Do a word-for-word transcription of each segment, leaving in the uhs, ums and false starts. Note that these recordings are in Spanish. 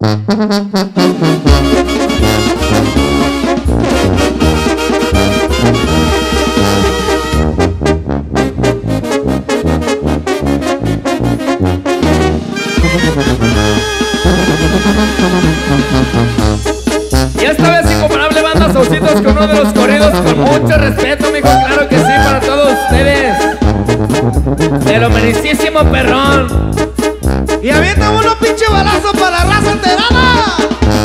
Y esta vez incomparable banda Saucitos con uno de los corridos con mucho respeto, mijo, claro que sí, para todos ustedes. De lo merecísimo perrón. Y avienta uno pinche balazo para la raza enterada.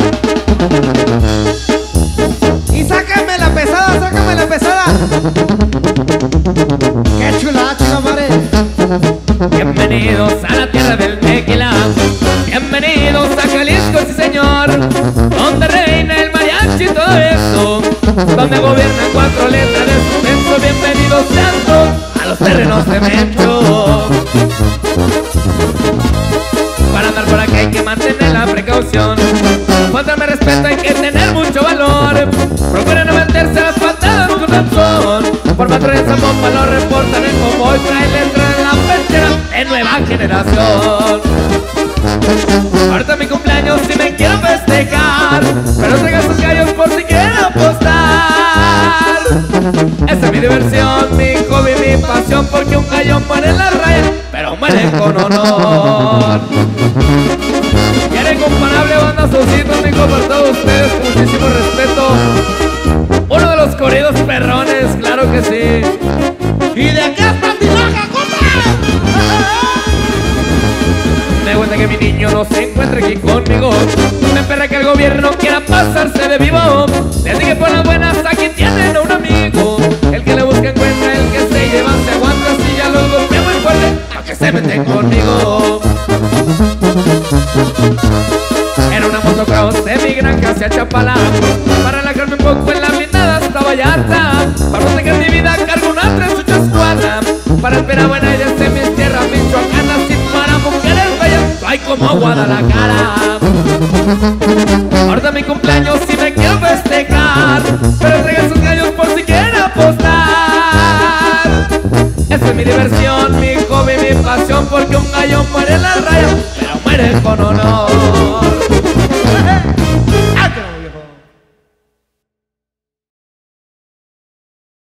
Y sácame la pesada, sácame la pesada. Qué chula, chula madre. Bienvenidos a la tierra del tequila. Bienvenidos a Jalisco, sí señor, donde reina el mariachi y todo eso, donde gobiernan cuatro letras de suspenso. Bienvenidos sean todos a los terrenos de Mencho. Para andar por acá hay que mantener la precaución, faltarme respeto hay que tener mucho valor. Procura no meterse a las faltadas con razón. Por patrones a bomba lo reportan en convoy, trae letra en la pechera de nueva generación. Ahorita mi cumpleaños si me quiero festejar, pero traigan sus gallos por si quieren apostar. Esa es mi diversión, mi hobby, mi pasión, porque un gallo muere en la raya, pero muere con honor. Y era incomparable banda Saucitos, mijo, por todos ustedes, con muchísimo respeto. Uno de los corridos perrones, claro que sí. Y de aquí hasta Tinaja, compa. Me cuenta que mi niño no se encuentre aquí conmigo. Me emperra que el gobierno quiera pasarse de vivo. Les dije por las buenas, aquí tienen a un amigo. El que le busca encuentra, el que se lleva se aguanta. Si ya lo golpeo muy fuerte, a que se meten conmigo. Era una motocross de mi granja hacia Chapala, para relajarme un poco en la blindada hasta Vallarta. Para proteger mi vida cargo una tres ocho escuadra, para el Perabuena y desde mis tierras michoacanas. Y para mujeres bellas no hay como Guadalajara. Ahorita mi cumpleaños si me quiero festejar, pero traigan sus gallos por si quieren apostar. Esa es mi diversión, mi hobby, mi pasión, porque un gallo muere en la raya, pero muere con honor.